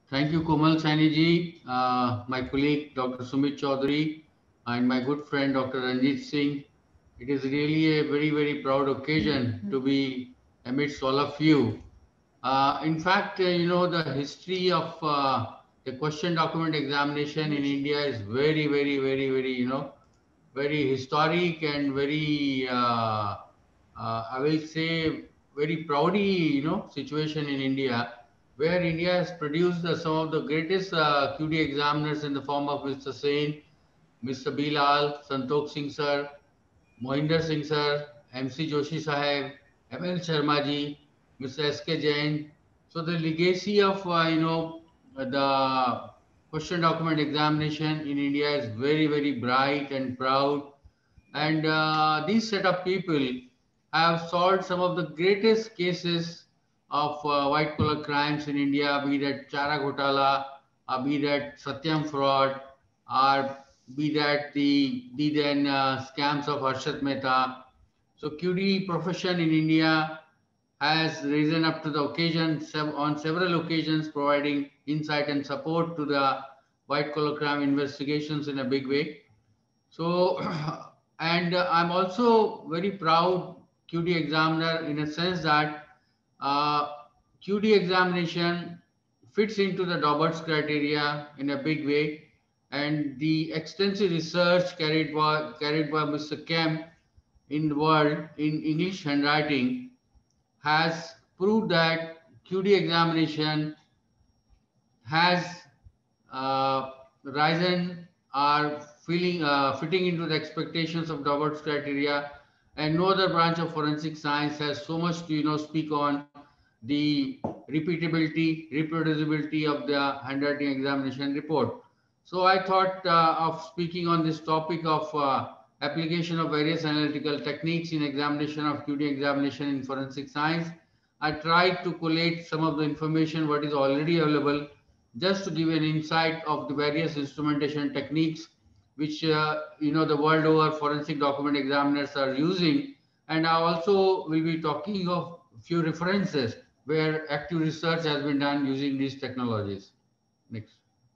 Thank you, Komal Saini ji, my colleague Dr. Sumit Chaudhary, and my good friend Dr. Ranjit Singh. It is really a very, very proud occasion to be amidst all of you. In fact, the history of the question document examination in India is very, very, very, very, very historic and very, I will say, very proudy, situation in India, where India has produced some of the greatest QD examiners in the form of Mr. Sain, Mr. Bilal, Santokh Singh sir, Mohinder Singh sir, MC Joshi sahib, ML Sharma ji, Mr. S.K. Jain. So the legacy of the question document examination in India is very, very bright and proud. And these set of people have solved some of the greatest cases of white collar crimes in India, be that Chara Ghotala, be that Satyam fraud, or be that the then scams of Harshad Mehta. So QD profession in India has risen up to the occasion on several occasions, providing insight and support to the white collar crime investigations in a big way. So, and I'm also very proud QD examiner in a sense that uh, QD examination fits into the Roberts criteria in a big way, and the extensive research carried by Mr. Kemp in the world in English handwriting has proved that QD examination has risen are fitting into the expectations of Roberts criteria, and no other branch of forensic science has so much to speak on the repeatability, reproducibility of the handwriting examination report. So I thought of speaking on this topic of application of various analytical techniques in examination of QD examination in forensic science. I tried to collate some of the information what is already available, just to give an insight of the various instrumentation techniques which the world over forensic document examiners are using. And I also will be talking of few references where active research has been done using these technologies. Next.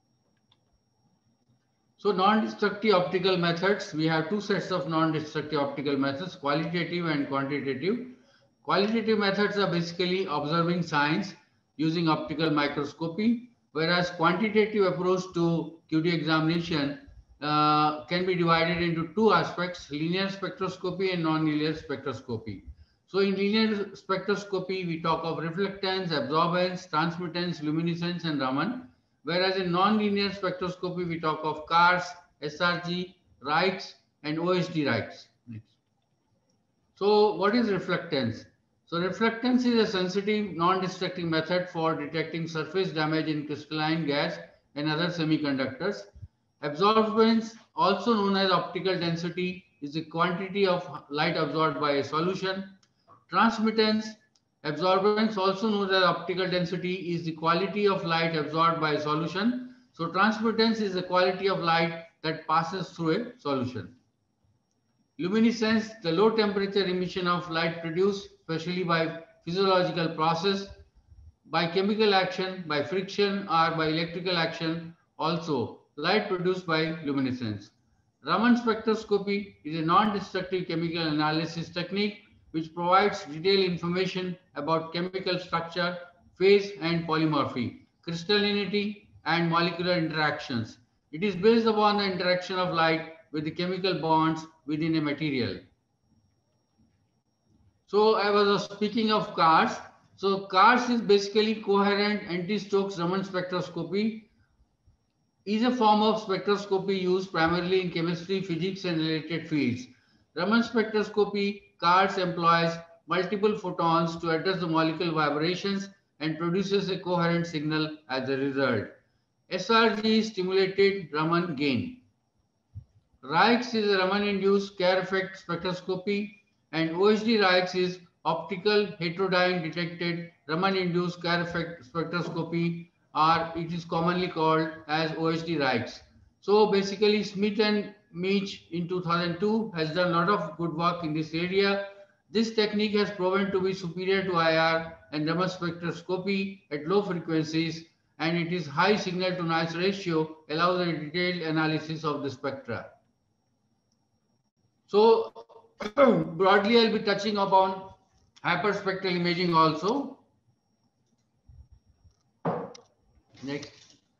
So non-destructive optical methods, we have two sets of non-destructive optical methods, qualitative and quantitative. Qualitative methods are basically observing signs using optical microscopy, whereas quantitative approach to QD examination can be divided into two aspects, linear spectroscopy and non-linear spectroscopy. So in linear spectroscopy, we talk of reflectance, absorbance, transmittance, luminescence, and Raman. Whereas in non-linear spectroscopy, we talk of CARS, SRG, Reichs, and OHD Reichs. Next. So what is reflectance? So reflectance is a sensitive, non-destructive method for detecting surface damage in crystalline gas and other semiconductors. Absorbance, also known as optical density, is the quantity of light absorbed by a solution. Transmittance, absorbance, also known as optical density, is the quality of light absorbed by a solution. So transmittance is the quality of light that passes through a solution. Luminescence, the low temperature emission of light produced especially by physiological process, by chemical action, by friction, or by electrical action. Also, light produced by luminescence. Raman spectroscopy is a non-destructive chemical analysis technique which provides detailed information about chemical structure, phase, and polymorphy, crystallinity, and molecular interactions. It is based upon the interaction of light with the chemical bonds within a material. So I was speaking of CARS. So CARS is basically coherent anti-Stokes Raman spectroscopy, is a form of spectroscopy used primarily in chemistry, physics, and related fields. Raman spectroscopy, CARS, employs multiple photons to address the molecular vibrations and produces a coherent signal as a result. SRG stimulated Raman gain. Reichs is a Raman-induced Kerr effect spectroscopy, and OHD Reichs is optical heterodyne detected Raman-induced Kerr effect spectroscopy, or it is commonly called as OHD Reichs. So basically, Smith and Meach in 2002 has done a lot of good work in this area. This technique has proven to be superior to IR and Raman spectroscopy at low frequencies, and it is high signal to noise ratio, allows a detailed analysis of the spectra. So broadly, I'll be touching upon hyperspectral imaging also. Next.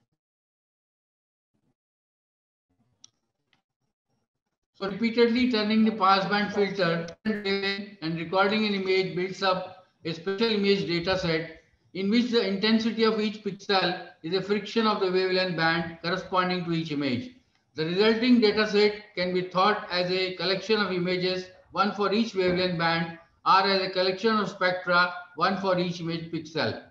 So repeatedly turning the passband filter and recording an image builds up a special image data set in which the intensity of each pixel is a fraction of the wavelength band corresponding to each image. The resulting data set can be thought as a collection of images, one for each wavelength band, or as a collection of spectra, one for each image pixel.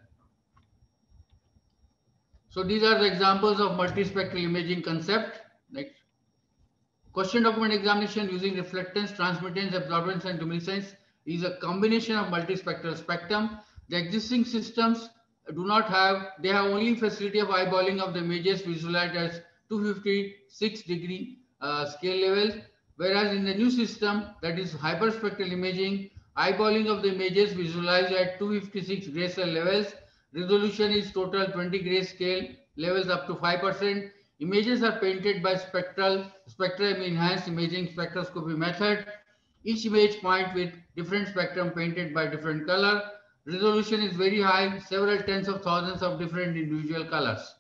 So these are the examples of multispectral imaging concept. Next. Question document examination using reflectance, transmittance, absorbance, and luminescence is a combination of multispectral spectrum. The existing systems do not have, they have only facility of eyeballing of the images visualized as 256-degree scale levels, whereas in the new system, that is hyperspectral imaging, eyeballing of the images visualized at 256 grayscale levels. Resolution is total 20 grayscale levels up to 5%. Images are painted by spectrum enhanced imaging spectroscopy method. Each image point with different spectrum painted by different color. Resolution is very high, several tens of thousands of different individual colors.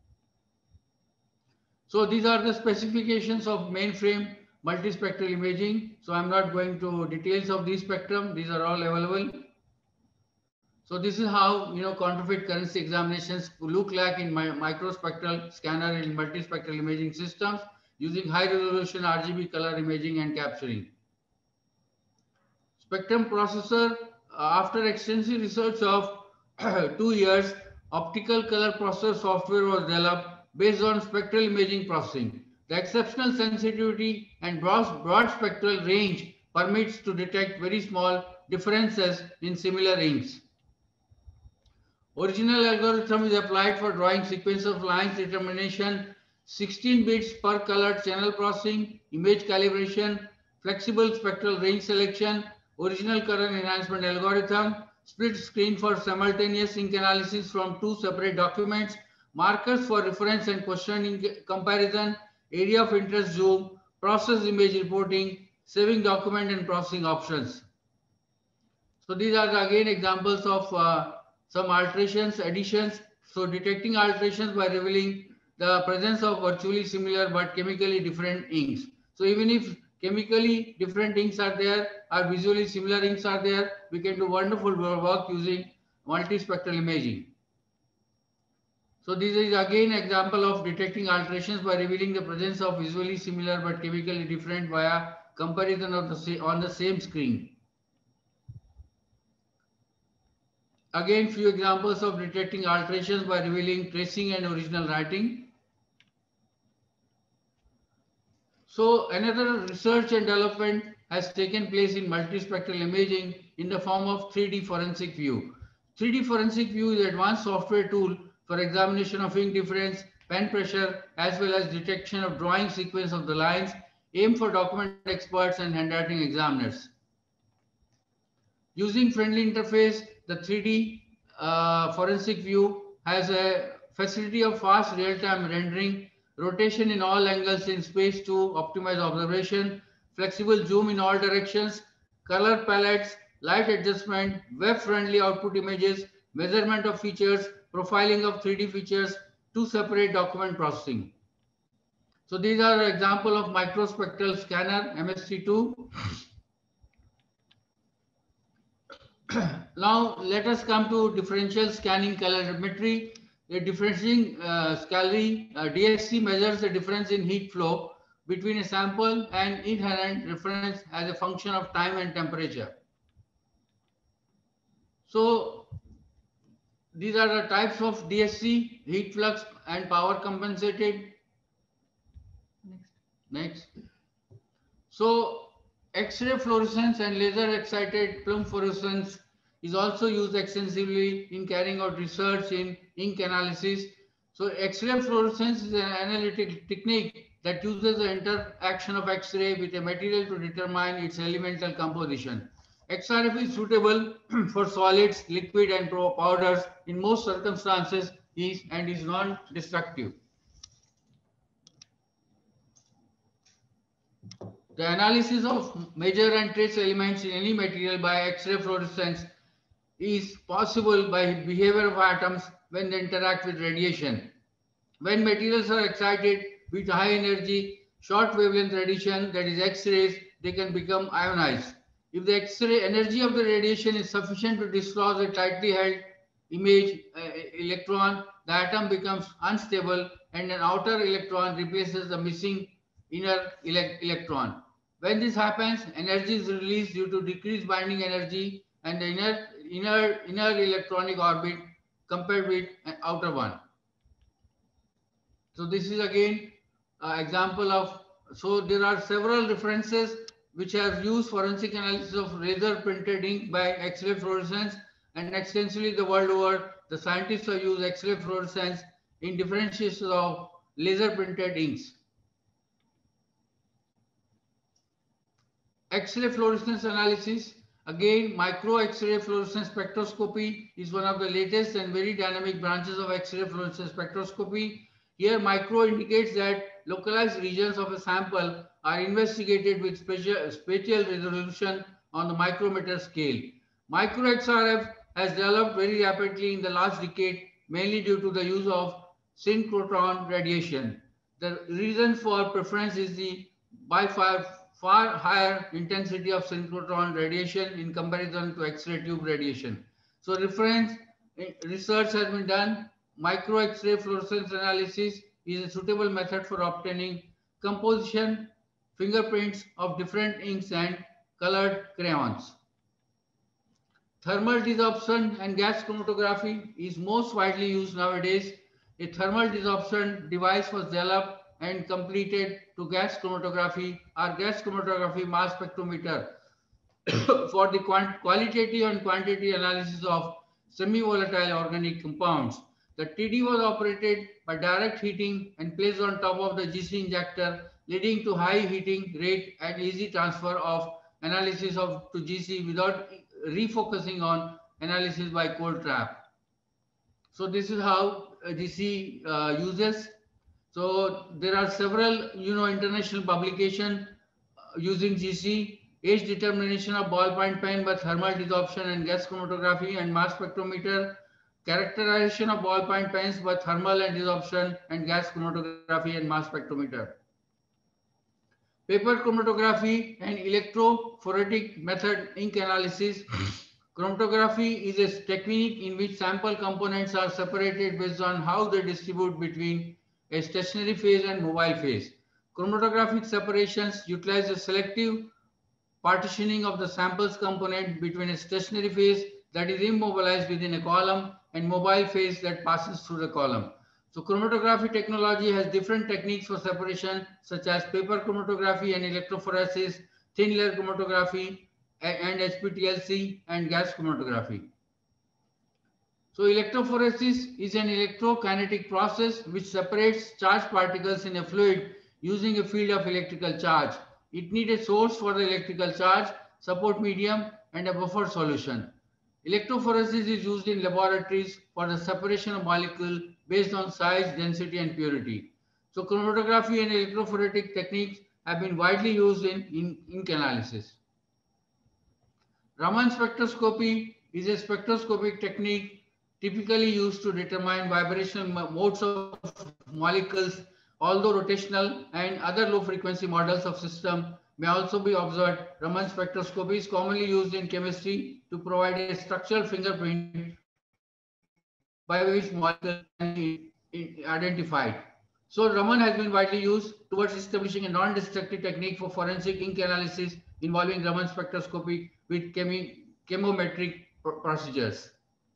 So these are the specifications of mainframe multispectral imaging. So I'm not going to details of these spectrum. These are all available. So this is how counterfeit currency examinations look like in my microspectral scanner and multispectral imaging systems using high resolution RGB color imaging and capturing. Spectrum processor, after extensive research of 2 years, optical color processor software was developed based on spectral imaging processing. The exceptional sensitivity and broad spectral range permits to detect very small differences in similar inks. Original algorithm is applied for drawing sequence of lines determination, 16 bits per color channel processing, image calibration, flexible spectral range selection, original color enhancement algorithm, split screen for simultaneous ink analysis from 2 separate documents, markers for reference and questioning comparison, area of interest zoom, process image reporting, saving document and processing options. So these are again examples of some alterations, additions. So detecting alterations by revealing the presence of virtually similar but chemically different inks. So even if chemically different inks are there or visually similar inks are there, we can do wonderful work using multispectral imaging. So this is again example of detecting alterations by revealing the presence of visually similar but chemically different via comparison of on the same screen. Again, few examples of detecting alterations by revealing tracing and original writing. So another research and development has taken place in multispectral imaging in the form of 3D forensic view. 3D forensic view is an advanced software tool for examination of ink difference, pen pressure, as well as detection of drawing sequence of the lines, aimed for document experts and handwriting examiners. Using friendly interface, the 3D forensic view has a facility of fast real-time rendering, rotation in all angles in space to optimize observation, flexible zoom in all directions, color palettes, light adjustment, web-friendly output images, measurement of features, profiling of 3D features, 2 separate document processing. So these are example of microspectral scanner MST2. Now let us come to differential scanning calorimetry. The differentiating calorie DSC measures the difference in heat flow between a sample and inherent reference as a function of time and temperature. So these are the types of DSC: heat flux and power compensated. Next. So X-ray fluorescence and laser excited plume fluorescence is also used extensively in carrying out research in ink analysis. So X-ray fluorescence is an analytic technique that uses the interaction of X-ray with a material to determine its elemental composition. XRF is suitable for solids, liquid and powders in most circumstances is non-destructive. The analysis of major and trace elements in any material by X-ray fluorescence is possible by behavior of atoms when they interact with radiation. When materials are excited with high energy, short wavelength radiation, that is X-rays, they can become ionized. If the X-ray energy of the radiation is sufficient to dislodge a tightly held image electron, the atom becomes unstable and an outer electron replaces the missing inner electron. When this happens, energy is released due to decreased binding energy and the inner electronic orbit compared with an outer one. So this is again example of, so there are several references which have used forensic analysis of laser printed ink by X-ray fluorescence, and extensively the world over the scientists have used X-ray fluorescence in differentiation of laser printed inks. X-ray fluorescence analysis, again micro X-ray fluorescence spectroscopy is one of the latest and very dynamic branches of X-ray fluorescence spectroscopy. Here micro indicates that localized regions of a sample are investigated with spatial resolution on the micrometer scale. Micro XRF has developed very rapidly in the last decade, mainly due to the use of synchrotron radiation. The reason for preference is the by far higher intensity of synchrotron radiation in comparison to X-ray tube radiation. So reference research has been done. Micro X-ray fluorescence analysis is a suitable method for obtaining composition fingerprints of different inks and colored crayons. Thermal desorption and gas chromatography is most widely used nowadays. A thermal desorption device was developed and completed to gas chromatography or gas chromatography mass spectrometer for the qualitative and quantity analysis of semi-volatile organic compounds. The TD was operated by direct heating and placed on top of the GC injector, leading to high heating rate and easy transfer of analysis to GC without refocusing on analysis by cold trap. So this is how GC uses. So there are several, international publications using GC. Age determination of ballpoint pen by thermal desorption and gas chromatography and mass spectrometer. Characterization of ballpoint pens by thermal and desorption and gas chromatography and mass spectrometer. Paper chromatography and electrophoretic method ink analysis. Chromatography is a technique in which sample components are separated based on how they distribute between a stationary phase and mobile phase. Chromatographic separations utilize a selective partitioning of the sample's component between a stationary phase that is immobilized within a column and mobile phase that passes through the column. So chromatography technology has different techniques for separation, such as paper chromatography and electrophoresis, thin layer chromatography and HPTLC, and gas chromatography. So electrophoresis is an electrokinetic process which separates charged particles in a fluid using a field of electrical charge. It needs a source for the electrical charge, support medium, and a buffer solution. Electrophoresis is used in laboratories for the separation of molecules based on size, density, and purity. So chromatography and electrophoretic techniques have been widely used in ink analysis. Raman spectroscopy is a spectroscopic technique typically used to determine vibrational modes of molecules, although rotational and other low frequency models of system may also be observed. Raman spectroscopy is commonly used in chemistry to provide a structural fingerprint by which molecules can be identified. So Raman has been widely used towards establishing a non-destructive technique for forensic ink analysis involving Raman spectroscopy with chemometric procedures.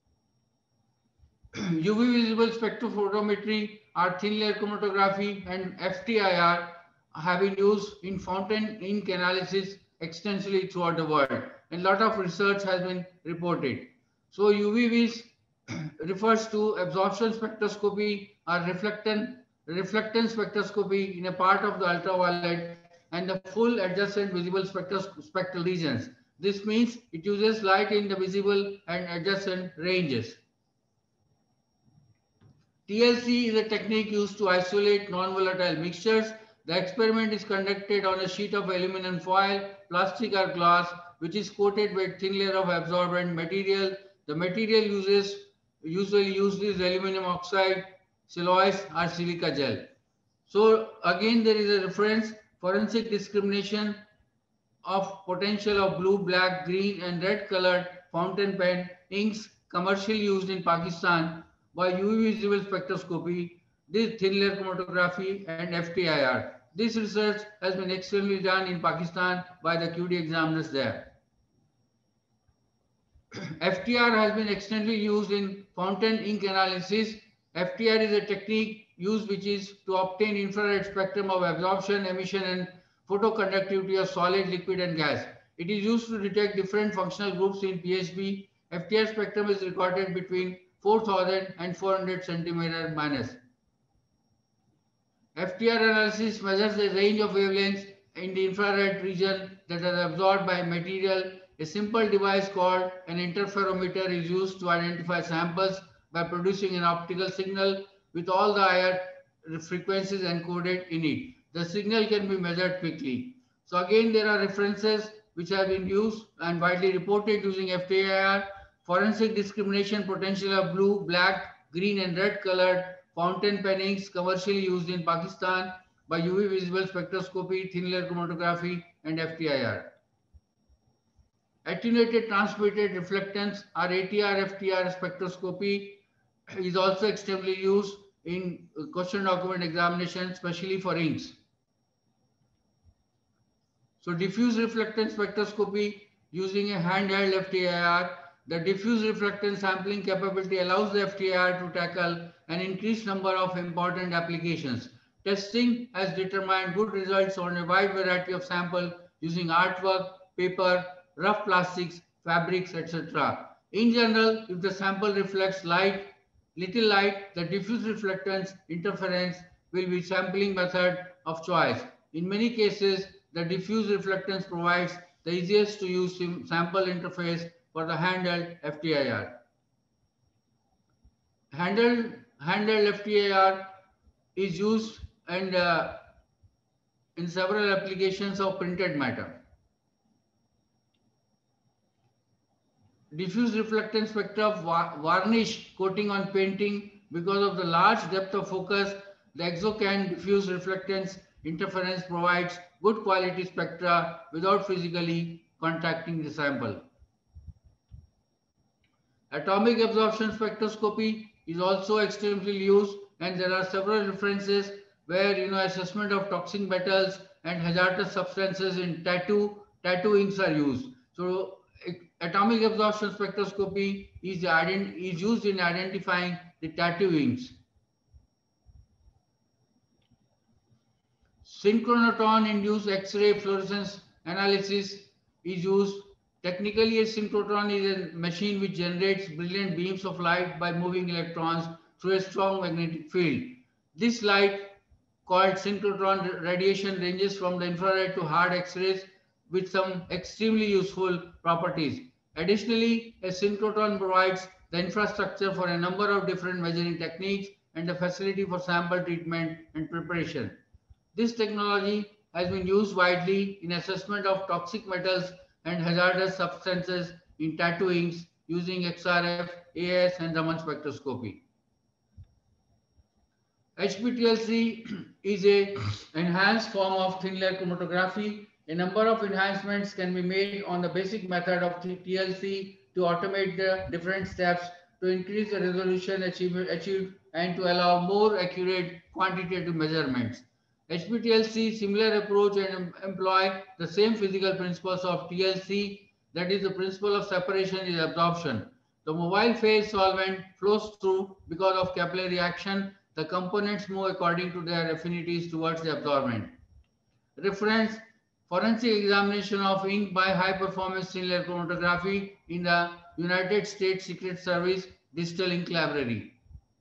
UV visible spectrophotometry or thin layer chromatography and FTIR have been used in fountain ink analysis extensively throughout the world, and a lot of research has been reported. So UVVs refers to absorption spectroscopy or reflectance spectroscopy in a part of the ultraviolet and the full adjacent visible spectral regions. This means it uses light in the visible and adjacent ranges. TLC is a technique used to isolate non-volatile mixtures. The experiment is conducted on a sheet of aluminum foil, plastic or glass, which is coated with thin layer of absorbent material. The material usually used is aluminum oxide, siloxane or silica gel. So again there is a reference, forensic discrimination of potential of blue, black, green and red colored fountain pen inks commercially used in Pakistan by UV visible spectroscopy, this thin layer chromatography and FTIR. This research has been extensively done in Pakistan by the QD examiners there. FTIR has been extensively used in fountain ink analysis. FTIR is a technique used which is to obtain infrared spectrum of absorption, emission and photoconductivity of solid, liquid and gas. It is used to detect different functional groups in PHB. FTIR spectrum is recorded between 4000 and 400 centimeter minus. FTIR analysis measures the range of wavelengths in the infrared region that are absorbed by material. A simple device called an interferometer is used to identify samples by producing an optical signal with all the higher frequencies encoded in it. The signal can be measured quickly. So again, there are references which have been used and widely reported using FTIR. Forensic discrimination potential of blue, black, green and red colored fountain pen inks commercially used in Pakistan by UV visible spectroscopy, thin layer chromatography and FTIR. Attenuated transmitted reflectance or ATR-FTIR spectroscopy is also extensively used in question document examination, especially for inks. So diffuse reflectance spectroscopy using a handheld FTIR. The diffuse reflectance sampling capability allows the FTIR to tackle an increased number of important applications. Testing has determined good results on a wide variety of samples using artwork, paper, rough plastics, fabrics, etc. In general, if the sample reflects little light, the diffuse reflectance interference will be sampling method of choice. In many cases, the diffuse reflectance provides the easiest to use sample interface for the handheld FTIR. Handheld FTIR is used and in several applications of printed matter. Diffuse reflectance spectra of varnish coating on painting. Because of the large depth of focus, the ExoCAN diffuse reflectance interference provides good quality spectra without physically contacting the sample. Atomic absorption spectroscopy is also extensively used, and there are several references where assessment of toxic metals and hazardous substances in tattoo inks are used. So atomic absorption spectroscopy is used in identifying the tattoo inks. Synchrotron-induced X-ray fluorescence analysis is used. Technically, a synchrotron is a machine which generates brilliant beams of light by moving electrons through a strong magnetic field. This light, called synchrotron radiation, ranges from the infrared to hard X-rays with some extremely useful properties. Additionally, a synchrotron provides the infrastructure for a number of different measuring techniques and the facility for sample treatment and preparation. This technology has been used widely in assessment of toxic metals and hazardous substances in tattoo inks using XRF, AS and Raman spectroscopy. HPTLC is an enhanced form of thin layer chromatography. A number of enhancements can be made on the basic method of TLC to automate the different steps to increase the resolution achieved and to allow more accurate quantitative measurements. HPTLC similar approach and employ the same physical principles of TLC, that is the principle of separation is absorption. The mobile phase solvent flows through because of capillary action. The components move according to their affinities towards the absorbent. Reference: forensic examination of ink by high performance thin layer chromatography in the United States Secret Service Digital Ink Library.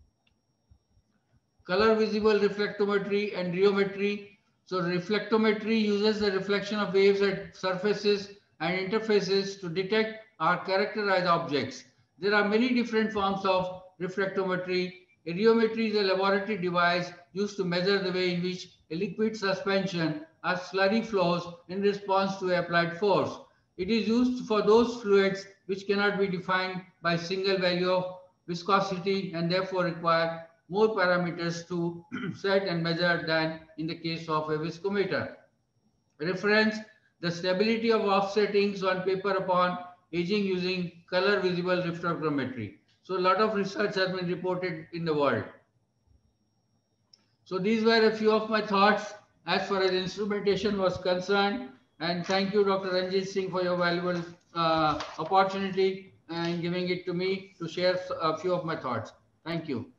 Color visible reflectometry and rheometry. So reflectometry uses the reflection of waves at surfaces and interfaces to detect or characterize objects. There are many different forms of reflectometry. Aerometry is a laboratory device used to measure the way in which a liquid suspension or slurry flows in response to applied force. It is used for those fluids which cannot be defined by a single value of viscosity and therefore require more parameters to set and measure than in the case of a viscometer. Reference: the stability of offsettings on paper upon aging using color visible refractometry. So a lot of research has been reported in the world. So these were a few of my thoughts as far as instrumentation was concerned. And thank you, Dr. Ranjit Singh, for your valuable opportunity and giving it to me to share a few of my thoughts. Thank you.